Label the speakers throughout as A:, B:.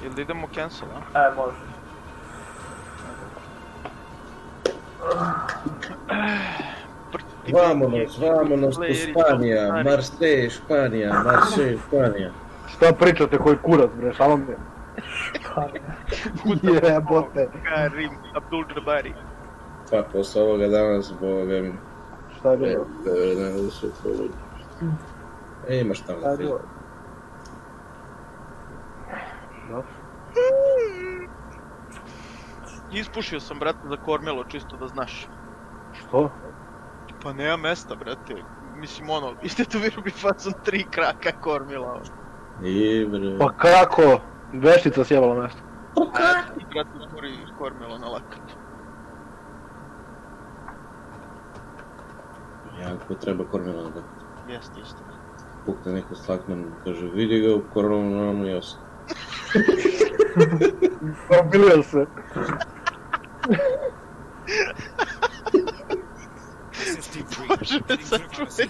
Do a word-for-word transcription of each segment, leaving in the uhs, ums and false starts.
A: Ili da idemo cancel, a?
B: E, može.
C: Vamonos, vamonos to Španija, Marseille, Španija, Marseille, Španija.
D: Šta pričate koji kurac bre, šalo mi? Jebote.
A: Karim Abdul Jabari.
C: Pa posle ovoga danas, boga mi.
D: Šta je bilo?
C: Ne da se provodi. E, imaš tamo da film.
A: Ispušio sam, brate, za kormilo, čisto da znaš.
D: Što?
A: Pa nema mesta, brate. Mislim, ono, istetoviru bi facom tri kraka kormila.
C: I, bre.
D: Pa kako? Veštica sjebala mesto.
C: Pa kako?
A: I, brate, stvori kormilo na lakat.
C: Jako treba kormilo da.
A: Jeste, isto.
C: Pukne neko slakman, kaže, vidi ga u koronu, jasno.
D: Probilio se.
A: Bože me sačuvaj.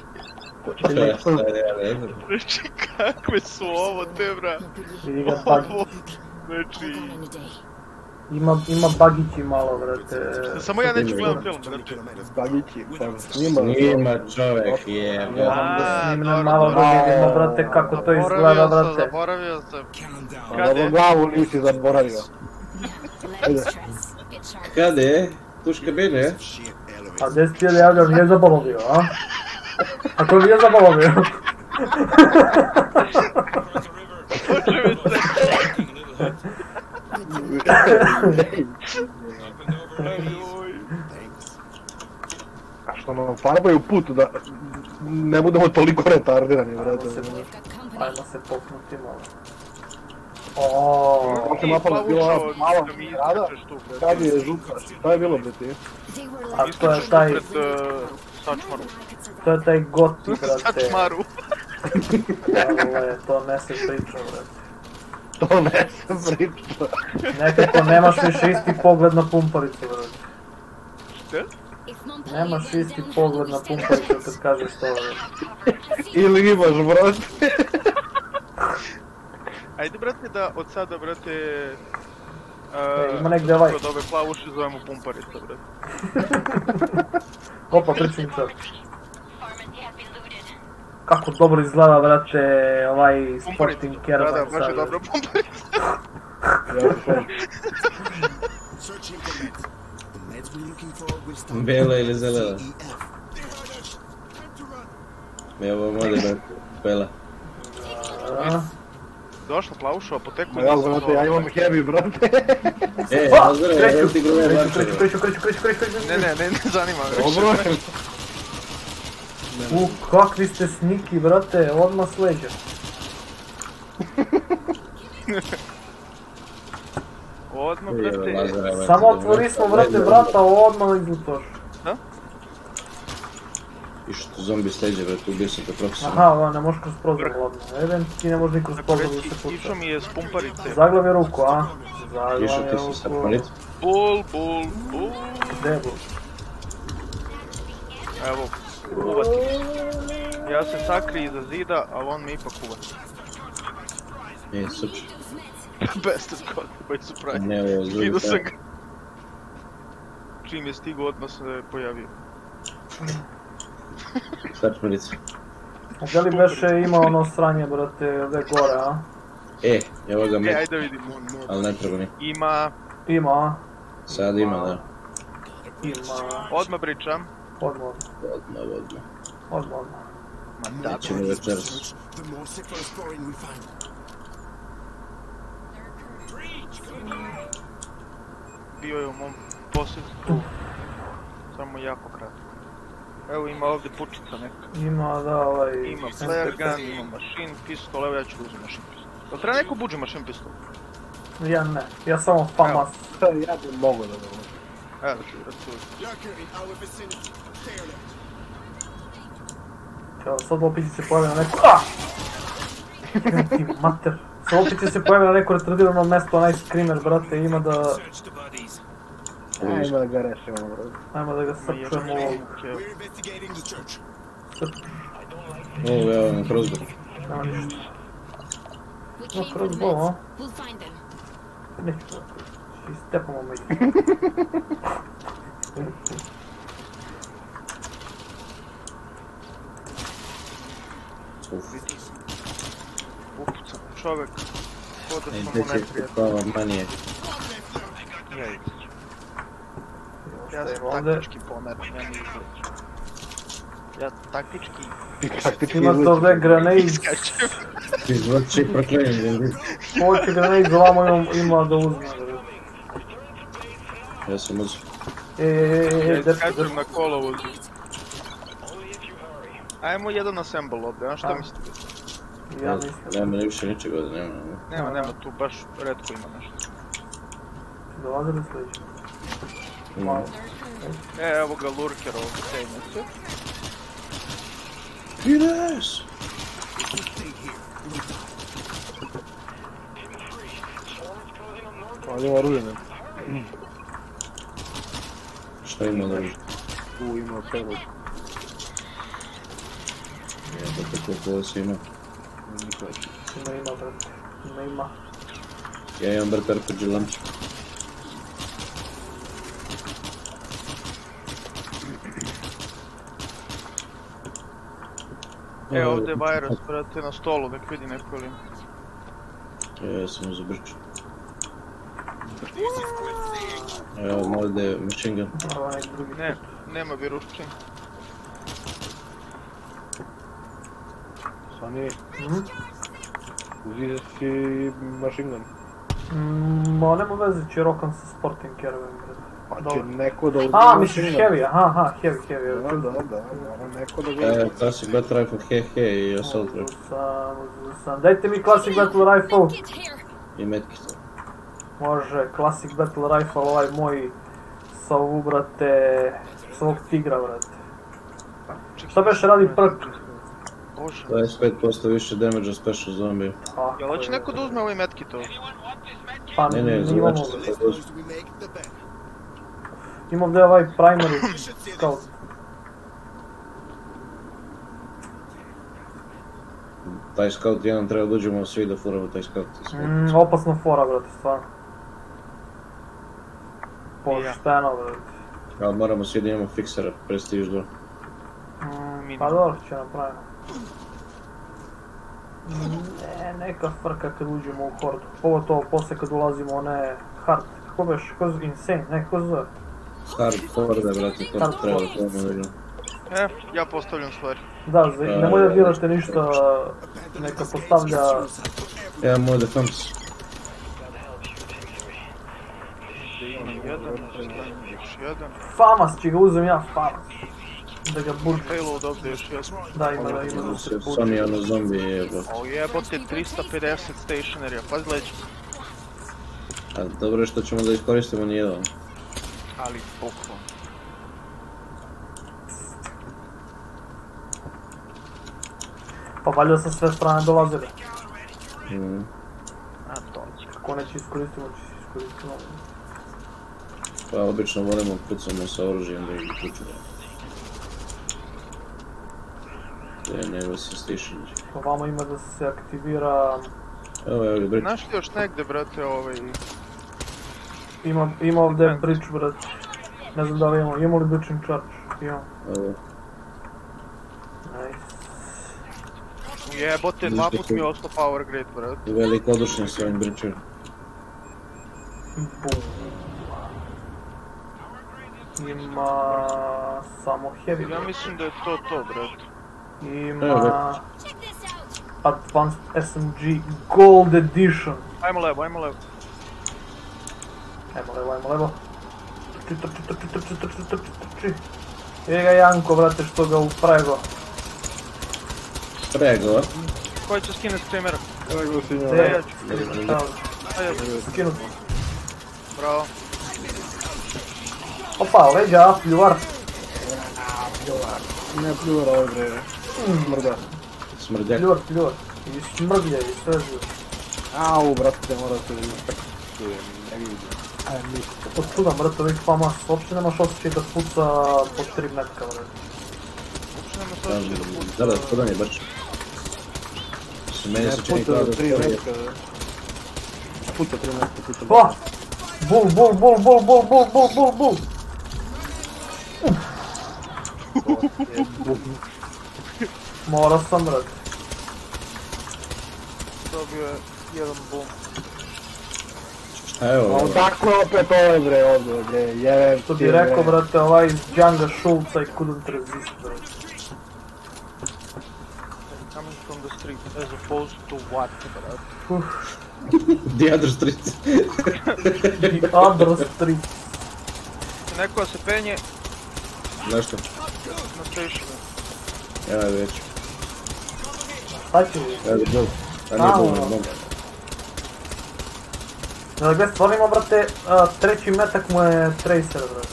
A: Znači, kakve su ovo te, bra?
B: Vidi ga bagi.
A: Ovo, znači...
B: Ima, ima bagići malo, brate.
A: Samo ja neću gledam film, brate.
D: Bagići, pa snima.
C: Snima čovek, jebe.
B: Ja da snimnem malo da vidimo, brate, kako to izgleda, brate.
A: Zaboravio sam,
D: Kad je? Glavu nisi zaboravio.
C: Kada je? Tuš kabine?
B: A gdje si ti je javljao, nije zaboravio, a? Ako nije zaboravio?
A: Bože me
D: A što nam farbaju put da ne budemo toliko retardirani, brate.
B: Ajmo se popnuti malo. Oooo...
D: Kako se mapa bila mala rada, kad je žuta, šta je bilo bre ti?
B: A to je taj...
A: Sačmaru.
B: To je taj goti, brate.
A: Sačmaru.
B: Evo, to ne se priča, brate.
D: To ne se priča.
B: Nekako nemaš više isti pogled na pumparicu, brate.
A: Šta?
B: Nemaš isti pogled na pumparicu kad kažeš to, brate.
D: Ili imaš, brate.
A: Ajde, brate, da od sada, brate...
B: E, ima negdje ovaj.
A: Kod ove plavuše zovemo pumparica, brate.
B: Opa, pričim čak. Kako dobro izgleda, brate, ovaj sporting caravan.
A: Da, da, baš je dobro pumparica.
C: Bela ili zelena? Evo mode, brate, bela.
A: Došla plavuša, apoteku...
D: Ja, brate, ja imam heavy, brate.
C: E, nazvore, evo ti grube
B: Kreću, kreću, kreću, kreću, kreću, kreću.
A: Ne, ne, ne, ne zanima me.
D: Dobro.
B: U, kakvi ste sniki, brate, odmah s leđa.
A: Odmah, brate.
B: Samo otvori smo, brate, vrata, odmah izlutoš.
A: Da?
C: I što zombi sleđe, brate, ubio sam te profesionalno.
B: Aha, ovo, ne možeš kroz prozor, ladno. Jedan ti ne može ni kroz prozor da se puca.
A: Išao mi je s pumparice.
B: Zaglavi ruku, a?
C: Išao
B: Zaglavi
C: ti se sa
B: ruku.
C: palicom.
A: Bul, bul, bul.
B: Gdje je bul?
A: Evo, uvati. Ja se sakri iza zida, ali on me ipak uvati.
C: E, super.
A: Best of God, by surprise.
C: Ne, ovo zvuči.
A: Vidio sam ga. Čim je stigo, odmah se pojavio.
C: Sačmarica.
B: A gdje li beše ima ono sranje, brate, ovdje gore, a?
C: E, evo ga
A: E,
C: me.
A: ajde vidimo.
C: Ali ne treba mi.
A: Ima...
B: Ima, a?
C: Sad ima, da.
B: Ima...
A: Odmah pričam.
B: Odmah,
C: Odmah, odmah.
B: odmah, odmah.
A: Ma da,
C: Nećemo večeras.
A: bio je u mom posjedstvu. Samo jako kratko. Evo ima ovdje pučica neka.
B: Ima, da, ovaj...
A: Ima flare gun, ima machine pistol, evo ja ću uzeti machine pistol. Jel treba neko buđe machine pistol?
B: Ja ne, ja samo famas.
D: Ja bi mogo da dobro.
A: Evo ću razsuti.
B: Evo, sad opet će se pojavi na neko... AAH! Ti mater. Sad opet će se pojavi na neko retardirano mjesto, onaj screamer, brate, ima da...
D: Ajmo da ga rešimo, brate.
B: Ajmo da ga srčujemo ovog.
C: Ovo, evo na crossbow.
B: Nema ništa. No, crossbow, a? Neću da i stepamo među.
A: Vidi. Upucan čovjek. Ko da
C: Ej,
A: smo mu
C: gdje će
A: neprijatelji.
C: kao manije?
A: Ja sam
B: Ovdje.
A: taktički pomer, ja ne izleću. Ja taktički
D: Ti taktički
B: Imate
D: izlećiš.
B: ovdje grenade,
A: iskačem.
C: Ti zvrči proklenjen,
B: hoće grenade za vama imam, ima da uzme.
C: ja sam uzio.
B: E, e, e,
A: Ja
B: e, dečko,
A: iskačem
B: dečko.
A: na kolovozu. Ajmo jedan assemble ovdje, a šta
B: A.
A: mislite?
B: Ja mislim.
C: Nema ni više ničega ovdje, nema. nema.
A: Nema, nema, tu baš redko ima nešto.
B: Dolazili sljedeći. Malo.
A: E, evo ga lurker ovdje, sejnice.
C: Pires!
D: Ali ima oružje, ne?
C: Šta ima da ruži?
D: Tu ima sve ružje.
C: Jebate koliko ovo si ima.
B: Ima, ima, brate. Ima, ima.
C: Ja imam brate R P G launch.
A: E, ovdje je virus, brate, na stolu, nek vidi neko li.
C: Ja sam uzeo brču. Evo ovdje machine gun.
B: Ovo je drugi.
A: Ne, nema viruščin.
D: Sani,
B: Mhm.
D: uzizeš si machine gun.
B: Mm, Ma nema veze, čirokam sa sporting carryom, brate.
D: Pa će
B: Dobro.
D: neko da uzme
B: A, misliš
D: machine gun.
B: heavy, aha, aha, heavy, heavy.
D: Da, da, da, mora neko da ga
C: E,
D: uzme.
C: Classic Battle Rifle, he he i Assault Rifle.
B: Uzeo sam, uzeo sam. Dajte mi Classic Battle Rifle.
C: I medkit.
B: Može, Classic Battle Rifle, ovaj moj sa ovu, brate, sa ovog tigra, brate. Šta beš radi prk?
A: Bože.
C: dvadeset pet posto više damage special zombie.
B: Tako
A: Jel hoće
B: je.
A: neko da uzme ovaj medkit ovdje?
B: Pa
C: Ne, ne,
B: imamo,
C: znači se to uzme.
B: imamo ovdje ovaj primary scout.
C: Taj scout jedan treba da uđemo svi da furamo taj scout.
B: Mm, opasna fora, brate, stvarno. Pošteno, brate.
C: Ali moramo svi da imamo fiksera, prestiž dva.
B: Mm, pa dobro će napraviti. Ne, neka frka kad uđemo u hordu. Pogotovo poslije kad ulazimo u one hard. Kako beš, kako zove, insane, ne, kako zove?
C: Hard horde, brate, to
B: Hard
C: treba
B: horde.
C: to ne vidim.
A: E, ja postavljam stvari.
B: Da, za, nemoj da dirate ništa, neka postavlja...
C: Ja imam ovdje Fams.
A: Imam jedan, još jedan.
B: Famas će ga uzem ja, Famas. Da ga buržim.
A: Payload ovdje još jedan.
B: Da, ima da ima da se buržim.
C: Sony ono zombi jebote.
A: O jebote, tristo pedeset stationarija, pazi leđa.
C: A dobro je što ćemo da iskoristimo nijedan.
A: Ali bukvalno.
B: Pa valjda sa sve strane dolazili.
C: Mhm.
A: A dođe.
B: Ako neće iskoristimo, će se iskoristimo.
C: Pa obično volimo pucamo sa oružjem da ih pućemo. To je nego se stišenje.
B: Pa vama ima da se aktivira...
C: Evo je ovdje brič.
A: Znaš li još negdje, brate, ovaj...
B: Ima, ima ovdje bridge, brate. Ne znam da li imamo, imamo li bridging charge? Imamo.
C: Evo.
B: Nice.
A: Jebote, dva put mi je ostao power grid, brate.
C: Velikodušni s ovim bričem.
B: Bum. Ima... samo heavy,
A: Ja
B: brate.
A: mislim da je to to, brate.
B: Ima... Advanced S M G Gold Edition.
A: Ajmo levo, ajmo levo.
B: Ajmo levo, ajmo levo. Trči, trči, trči, trči, trči, trči, trči. Evo ga Janko, brate, što ga uprego.
C: Prego.
A: Koji će skine screamera?
D: Evo ga si ima.
B: E,
A: ja ću.
B: evo,
A: Ajde,
B: skinut.
A: bravo.
B: Opa, leđa, pljuvar.
D: Ne pljura ovaj bre. Smrda.
C: Smrdjak.
B: Pljuvar, pljuvar. I smrdlja i sve živo.
D: Au, brate, mora se čujem, ne vidim. Aj, ništa.
B: Od tuda, brate, ovih famas, uopće nemaš osjećaj da puca po tri metka, brate.
A: Uopće nema se osjećaj da puca.
C: Da, da, podan je brče. Meni
D: Ne
C: se čini
D: puta
C: kao
D: do
C: da
D: tri
C: je
D: metka. puta trinaest puta.
B: Pa! Bul, bul, bul, bul, bul, bul, bul, bul, bul! Morao sam, brate.
A: Dobio je jedan bum.
C: Evo,
D: A tako opet ovaj bre ovdje bre, jebem
B: Što bi rekao, brate, ovaj iz Djanga Schultza i couldn't resist, brate.
A: Coming from the street, as opposed to what, brate?
C: the other street.
B: The other street.
A: Neko se penje
C: Zašto?
A: na stationu.
C: Ja već.
B: Šta će vi?
C: Ja bih bol. A nije
B: A,
C: bol,
B: ono.
C: bol.
B: Da gdje stvarno ima, brate, a, treći metak mu je Tracer, brate.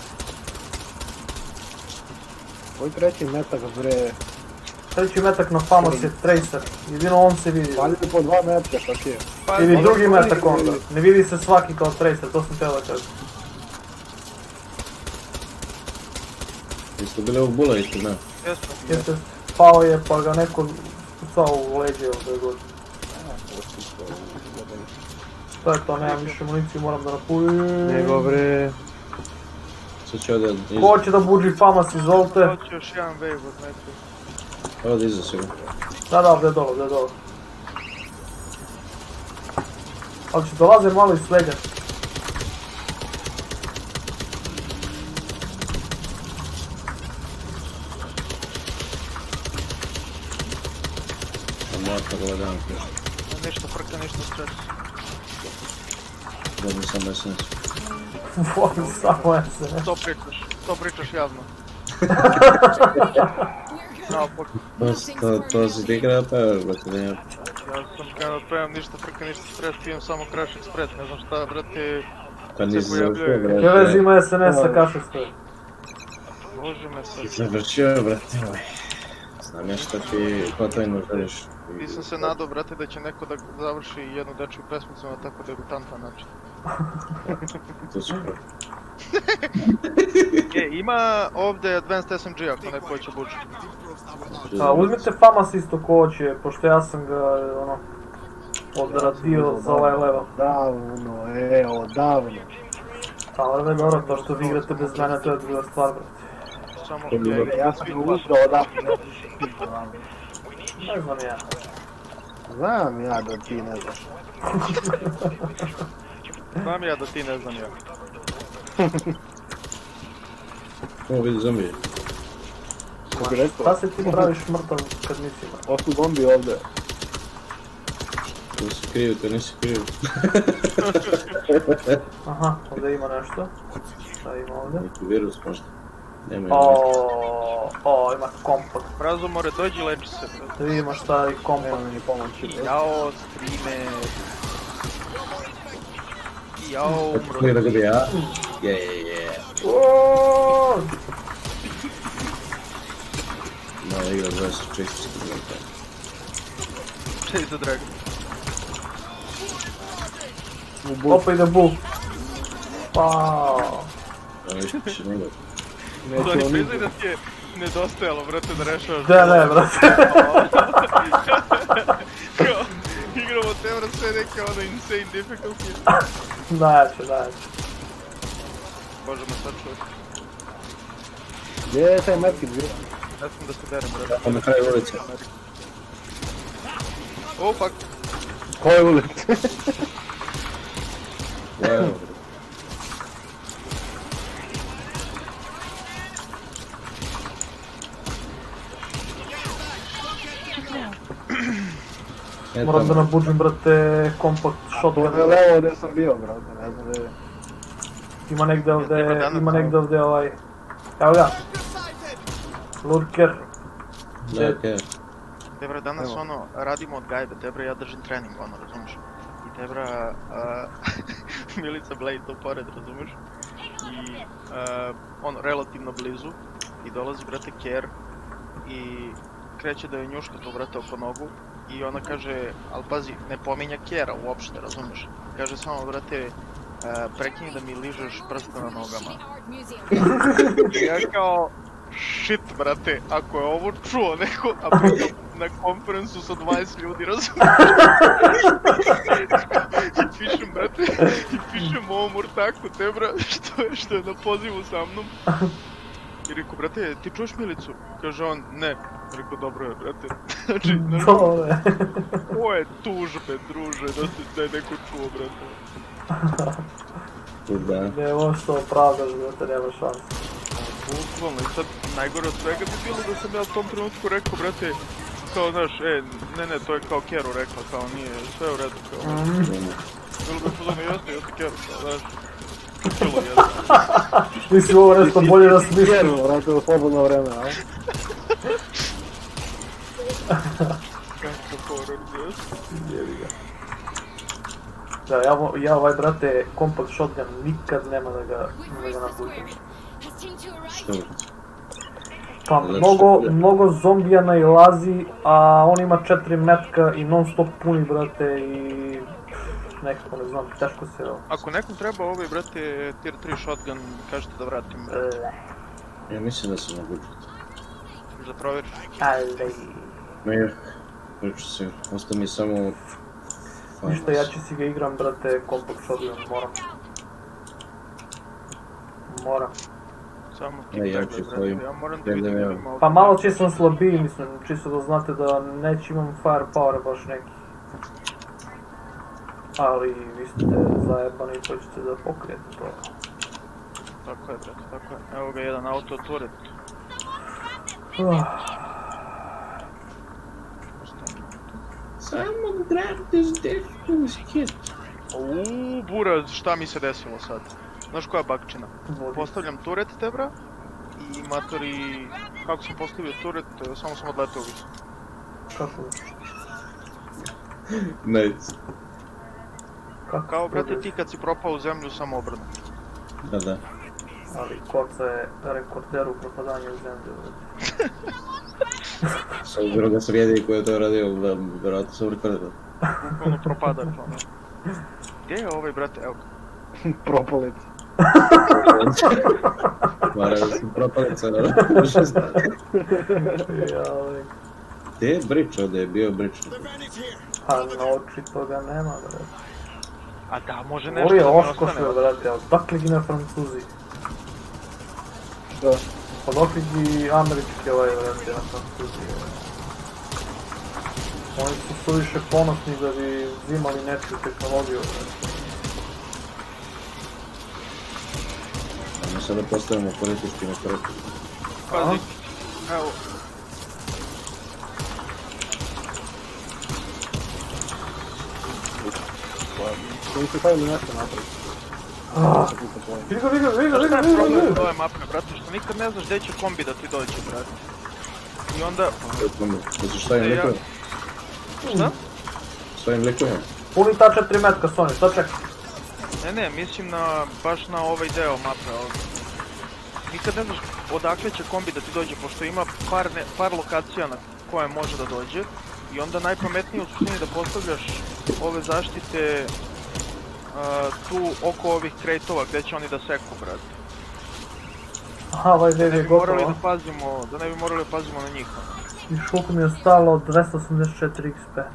D: Koji treći metak bre,
B: Treći metak na Famos je Tracer, jedino on se vidi.
D: valjda po dva metka, šta ti je?
A: Pa,
B: Ili
A: ono
B: drugi
A: što
B: metak
A: vidi-
B: onda, ne vidi se svaki kao Tracer, to sam htio da kažem.
C: Vi ste bili ovog bula isto, ne?
A: Jesmo.
B: Jeste, pao je pa ga neko pucao u leđe ili da je god. To je to, nemam više municiju, moram da napunim.
D: Nego bre,
C: Sad će ovdje iza.
B: Ko će da buđi Famas, izvolite.
A: Hoće još jedan wave od metra.
C: Ovdje iza sigurno.
B: Da, da, ovdje je dole, ovdje je dole. Ali će dolaze malo iz leđa.
C: Motor lagano.
A: Ništa frka, ništa stres.
C: Dobim sam S N S.
B: Volim samo S N S.
A: To pričaš, to pričaš javno. Bravo, pok.
C: To, to, to si ti igra, pa evo, brate, ne.
A: Ja sam krenuo premam ništa frka, ništa stres, pijem samo Crash Express, ne znam šta, brate,
C: Pa nisi
A: Se pojavljuje.
C: završio, brate.
B: Kaj vezi ima S N S-a, kaše stoji.
A: loži me sad.
C: Završio, brate moj. Znam ja šta ti, ko to ino želiš.
A: Nisam se nadao, brate, da će neko da završi jednu dečju pesmicu na tako degutantan način.
C: To su prvo.
A: E, ima ovdje Advanced S M G ako neko hoće buđi.
B: A, uzmite Famas isto ko hoće, pošto ja sam ga, ono, odradio za ovaj level.
D: davno, evo, davno.
B: Ali ne dobro, to što vi igrate bez mene, to je druga stvar, brate.
A: Samo
C: To bi
A: ja
C: bilo-
D: Ja sam ga uzeo odavno,
B: Ne znam ja.
D: znam ja da ti ne znaš.
A: znam ja da ti ne znam ja.
C: Ovo vidi zombije.
D: Kako bi rekao,
B: Šta se ti praviš mrtav kad nisi mrtav?
D: ovo su zombi ovdje.
C: To si kriv, to nisi kriv.
B: Aha, ovdje ima nešto. Šta ima ovdje?
C: Neki virus možda. Nema ima.
B: O, o, ima kompakt.
A: Razumore, dođi leči se.
B: Da vidimo šta je kompakt.
D: Nema mi pomoći.
A: Jao, streame. Jao, umro.
C: Kako da ga bi ja? Je, je, je.
B: Oooo!
C: Mala igra dvadeset četiri minuta.
A: Chase the dragon.
B: Opa ide bull. Paaaaaa.
C: A više će nego.
D: Neću
A: Zoni,
D: oni...
A: priznaj da ti je nedostajalo, brate, da rešavaš.
B: Da, ne, brate.
A: Kao, igramo Tevra sve neke ono insane difficulty.
B: Najjače, najjače.
A: Bože me sad čuo.
D: Gdje je taj medkit gdje?
A: Ne sam da se derem, brate.
C: Pa na kraju ulice.
A: O, fuck.
D: Koje ulice?
C: Evo. E,
B: Moram da
C: tamo.
B: nabuđim, brate, kompakt
D: To je
B: shotgun.
D: levo gdje sam bio, brate, ne znam gdje je.
B: Ima negdje ovdje, ima negdje ovdje ovaj... Evo ga. Lurker.
C: Da, okej.
A: Debra, danas
D: Evo.
A: ono, radimo od gajbe, Debra, ja držim trening, ono, razumiješ? I Debra, a, Milica Blade to pored, razumiješ? I, a, ono, relativno blizu, i dolazi, brate, Ker, i kreće da je njuška to, brate, oko nogu, i ona kaže, al pazi, ne pominja Kera uopšte, razumiješ? Kaže samo, brate, a, prekini da mi ližeš prste na nogama. I ja kao, shit, brate, ako je ovo čuo neko, a pritom na konferencu sa dvadeset ljudi, razumiješ? I pišem, brate, I pišem ovom ortaku te bra, što je, što je na pozivu sa mnom. I rekao, brate, ti čuješ Milicu? Kaže on, ne. Rekao, dobro je, brate. Znači,
B: Dobre.
A: ovo je tužbe, druže, da se da je neko čuo, brate.
C: Da.
B: Ne možeš to opravdaš, brate, nema šanse.
A: Bukvalno, i sad najgore od svega bi bilo da sam ja u tom trenutku rekao, brate, kao, znaš, e, ne, ne, to je kao Keru rekla, kao, nije, sve je u redu, kao, bilo bi pozorno, jeste, jeste Keru, kao, znaš, bilo jeste.
B: Mislim, ovo nešto bolje da smislim.
D: Vjerujem, vrati, u slobodno vreme, a?
A: Kako horor, jeste.
B: Jebi ga. Da, ja, mo- ja ovaj, brate, compact shotgun nikad nema da ga, da ga naputim.
C: Što?
B: Pa
C: Znači,
B: mnogo,
C: ne.
B: mnogo zombija nailazi, a on ima četiri metka i non stop puni, brate, i... Nekako ne znam, teško se...
A: Ako nekom treba ovaj, brate, tier tri shotgun, kažete da vratim, brate,
B: E,
C: Ja mislim da se mogu čuti.
A: da provjeriš.
B: ali...
C: Ma je, priču se, ostao mi samo...
B: Ništa, ja će si ga igram, brate, compact shotgun, moram. Moram.
A: Samo ti
C: Ne, ja
A: pregledaj,
C: ću
A: brate,
C: svojim.
A: ja moram da
C: Pregledaj,
A: vidim
C: evo.
A: ili ima
B: Pa malo će sam slabiji, mislim, čisto da znate da neće imam firepower baš neki. Ali vi ste zajebani i hoćete da pokrijete to.
A: Tako je, brate, tako je. Evo ga jedan auto turret.
B: Uh,
C: Someone grab this death's kit.
A: Uuu, buraz, šta mi se desilo sad? Znaš koja bakčina?
B: vodi.
A: Postavljam turret, te bra. I matori, kako sam postavio turret, samo sam odletao visu.
B: Kako?
C: Nice.
B: Kako?
A: Kao, brate,
B: vodi?
A: ti kad si propao u zemlju, samo obrnu.
C: Da, da.
B: Ali Koca je rekorder u propadanju u zemlju.
C: S obzirom da sam jedini koji je to radio, da, vjerojatno sam rekordao.
A: Bukvalno propadač, ono. Gdje je ovaj, brate, evo ga.
D: Propalic.
C: Mara da sam propalica, da.
B: Joj.
C: Gdje je Bridge ovdje? Je bio Bridge.
B: Pa na očito ga nema, brate.
A: A da, može nešto
B: Ovo je
A: da mi
B: oškošve,
A: ostane.
B: brate, odakle gi na Francuzi?
D: Da.
B: Odakle gi američki ovaj, brate, na Francuzi? Oni su suviše ponosni da bi uzimali nečiju tehnologiju, brate.
C: Mi sada postavimo politički nekorektno.
A: Pazi, evo.
D: Koji se stavili nešto napraviti.
B: Ah, vidi ga, vidi ga, vidi ga, vidi ga, vidi ga, vidi
A: Problem
B: ga.
A: ove mape, brate, što nikad ne znaš gdje će kombi da ti dođe, brate. I onda,
C: Misliš šta im
A: E, ja-
C: likujem?
A: šta?
C: Šta im likujem?
B: Puni ta četiri metka, Sony, šta čekaj?
A: Ne, ne, mislim na, baš na ovaj deo mape ovdje. Nikad ne znaš odakle će kombi da ti dođe, pošto ima par, ne, par lokacija na koje može da dođe. I onda najpametnije u suštini da postavljaš ove zaštite uh, tu oko ovih krejtova gdje će oni da seku, brate.
B: Aha, ovaj
A: Da
B: dev
A: ne
B: je
A: bi morali
B: gotovo.
A: da pazimo, da ne bi morali da pazimo na njih.
B: I šuku mi je ostalo dvesta osamdeset četiri X P.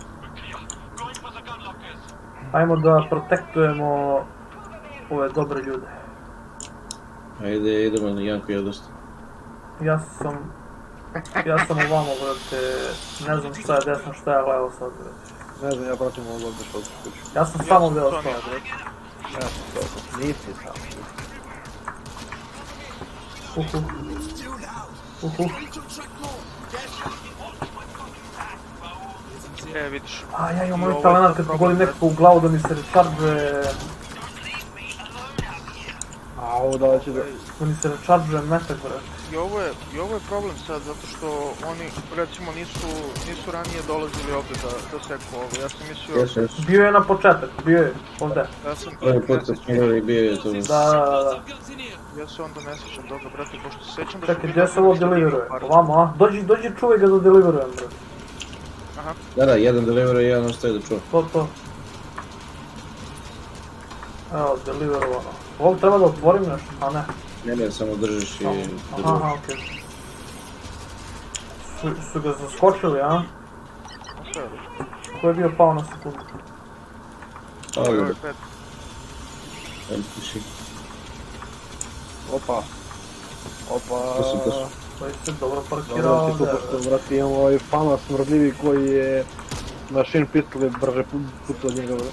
B: Ajmo da protektujemo ove dobre ljude.
C: Ajde, idemo na Janku jedost.
B: Ja sam... Ja sam ovamo, brate, ne znam šta je desno, šta je levo sad, brate.
D: Ne znam, ja pratim ovo ovdje što ću kuću.
B: Ja sam
A: Ja
B: samo
A: sam
B: ovdje
A: Sonja,
B: ostao.
A: brate.
D: Ja sam to. Nisi sam.
B: Uhu. Uhu.
A: E, vidiš.
B: A ja imam
A: I
B: ovaj
A: ovo je
B: talent
A: sad
B: kad
A: problem,
B: pogodim
A: brate.
B: nekako u glavu da mi se recharge...
D: A ovo da će da...
B: Da mi se recharge metak, brate.
A: I ovo je, i ovo je problem sad, zato što oni, recimo, nisu, nisu ranije dolazili ovdje da, da seku ovo. Ja sam mislio,
C: Jesu, jesu.
B: Bio je na početak, bio je ovdje.
A: ja sam,
C: Ovaj
A: ja
C: put kad
A: se,
C: smo igrali bio je to...
B: Da, da, da, da.
A: ja se onda ne sjećam toga, brate, pošto se sjećam da su
B: Čekaj,
A: bili
B: gdje se ovo
A: ovdje
B: deliveruje?
A: par-
B: Ovamo, a? Dođi, dođi, čuvaj ga da deliverujem, brate.
A: Aha,
C: Da, da, jedan deliver i jedan ostaje da čuva.
B: To, to. Evo, deliverovano. Ovo treba da otvorim nešto, a ne.
C: Ne, ne, samo držiš i...
B: Aha, aha, okej. Su, su ga zaskočili, a?
A: ostaje li?
B: Ko je bio pao na sekundu?
C: Ovo
A: Ovo
C: je
A: je pet.
C: Elfiši.
D: Opa. Opa.
C: To su, to su.
B: To je se dobro
D: Dobro
B: parkirao
D: ti tu
B: ovdje.
D: pošto, vrati, imamo ovaj fana smrdljivi koji je machine pistol je brže put od njega.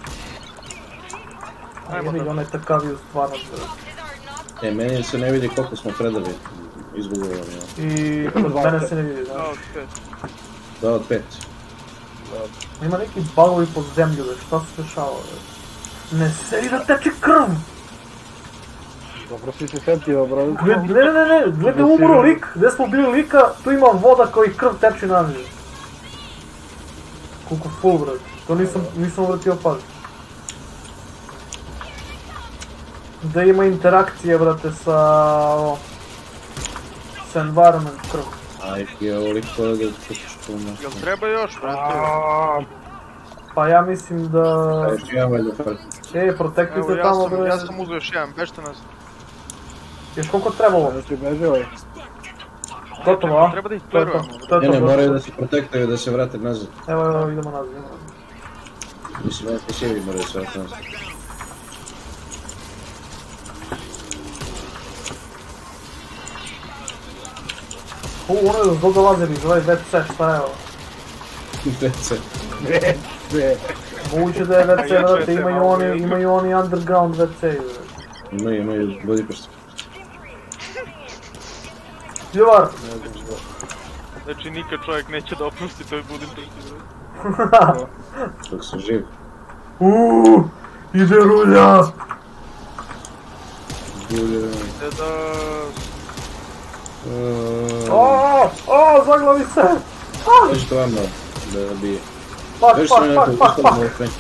B: Ajmo da. On je takav i u stvarnosti.
C: E, meni se ne vidi koliko smo predali izbugovali.
B: I kod mene se ne vidi,
A: Da,
B: znaš.
A: od pet.
C: Da, od pet.
B: Ima neki bagovi pod zemlju, već, šta se dešava? Već? Ne sedi da teče krv!
D: Dobro si se setio, brate.
B: Gled, ne, ne, ne, ne, gledaj umro lik, gdje smo bili lika, tu ima voda koji krv teče na nje. Koliko full, brate, to nisam, nisam vratio paziti. Da ima interakcije, brate, sa... O, sa environment krv.
C: Aj, je ovoliko da ćeš puno.
A: Jel treba još, brate?
D: Aaaa.
B: Pa ja mislim da...
C: Aj, ja valjda fakt.
B: E, protekli
A: Evo,
B: se
A: ja
B: tamo,
A: sam,
B: bre.
A: ja sam uzeo još jedan, bežte nas.
B: Još koliko trebalo?
D: Znači, beži ovaj.
B: Gotovo, a?
A: Treba da ih
B: To je to,
A: plerujemo.
B: to je
C: Ne,
B: to,
C: ne, moraju
B: gotovo.
C: da se protektaju da se vrate nazad.
B: Evo, evo, idemo nazad, idemo nazad.
C: Mislim, ja ti sjevi moraju se vrati nazad.
B: U, ono je zbog dolazili iz ovaj ve ce, šta je ovo?
C: Vece.
D: Ne, ne.
B: Moguće da je ve ce, brate, imaju oni, imaju oni underground ve ce, brate.
C: Imaju, imaju Budimpešti.
B: Ljubar!
A: Znači nikad čovjek neće da opusti toj Budimpešti.
C: Dok sam živ.
B: Uuuu, ide rulja!
C: Bulje.
A: Ide da...
B: Aaaa, aaaa, zaglavi se!
C: Nešto vama da bi...
B: Fuck,
C: Još
B: fuck,
C: sam nekako
B: fuck, fuck,
C: ustavljamo
B: fuck!
C: ovo fenj.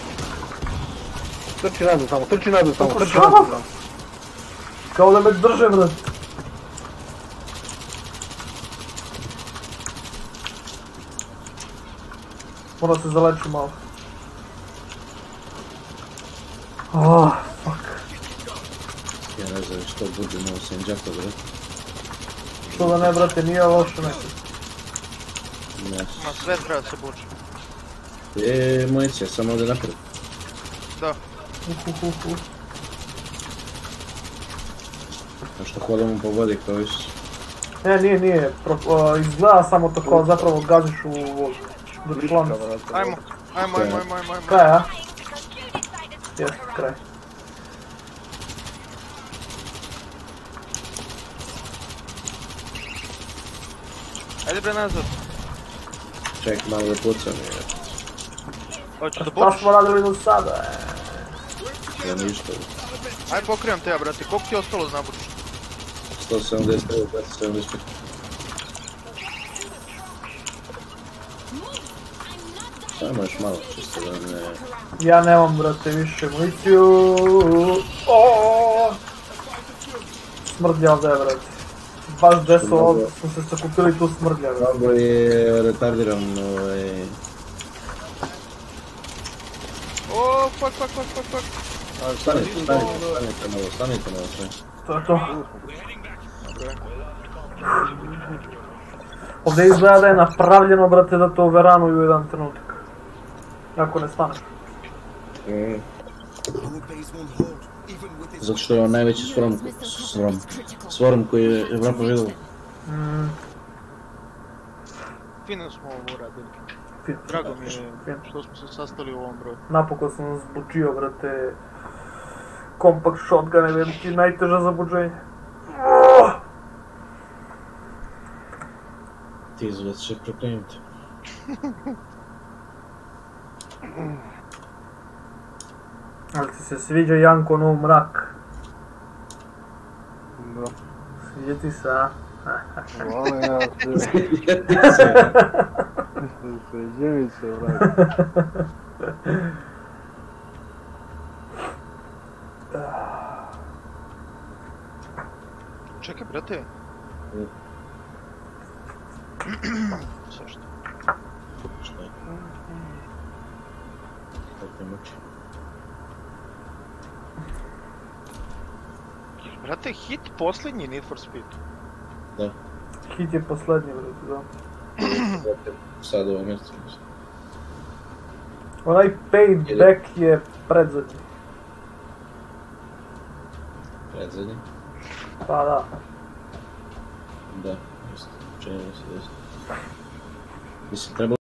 D: Trči nazad samo, trči nazad samo,
B: Kako
D: trči
B: šta?
D: nazad samo.
B: Kao da me drže, brate. Moram se zalečiti malo. Aaaa, fuck.
C: Ja ne znam što bude malo senđaka, bre.
B: Što da ne, brate, nije loše neko.
C: Ne.
A: Ma sve treba da se buče.
C: E, municija, samo ovdje napred.
A: Da.
B: Uf, uf, uf, uf.
C: A što hodamo po vodi kao iš.
B: Ne, nije, nije. Pro, o, izgleda samo to kao zapravo gaziš u vodu. Do člana.
A: Ajmo, ajmo, ajmo, ajmo, ajmo, ajmo.
B: Kraj, a? Jes, kraj.
A: Ajde bre nazad.
C: Ček, malo da pucam.
A: Hoćeš da
B: Šta
A: bučeš?
B: smo radili do sada, e?
C: Ja ništa.
A: Aj pokrivam te ja, brate. Koliko ti je ostalo za nabučiti?
C: sto sedamdeset tri, dvesta sedamdeset pet. Samo još malo, čisto da ne...
B: Ja nemam, brate, više municiju. Oooo! Smrdlja ovdje, brate. Baš gdje su ovdje, smo se sakupili tu smrdlja, brate.
C: Mnogo je retardiran, ovaj...
A: O, fuck, fuck, fuck, fuck, fuck.
C: Stanite, stanite, stanite malo, stanite malo sve.
B: To je to. Ovdje izgleda da je napravljeno, brate, da to uveranuju u jedan trenutak. Ako ne staneš.
C: Mm. Zato što je on najveći svorm, svorm, svorm koji je Evropa vidjela.
B: Mm,
A: Fino smo ovo uradili.
B: fin.
A: Drago mi je
B: Fin.
A: što smo se sastali u ovom broju.
B: Napokon sam zbučio, brate, compact shotgun, ne vem ti, najteža za buđenje.
C: Ti izgled će proklinuti.
B: Ali ti se sviđa Janko nov mrak?
D: Da.
B: Sviđa ti se, a?
D: Hvala ja se. Sviđa mi se, brate.
A: Čekaj, brate. Zašto?
C: Šta je? Kako je muči?
A: Brate, hit posljednji Need for Speed.
C: Da.
B: Hit je posljednji, brate, da.
C: Sad ovo mjesto.
B: Onaj payback je predzadnji.
C: Predzadnji?
B: Pa da.
C: Da, isto. Čini mi se da isto. Mislim, trebalo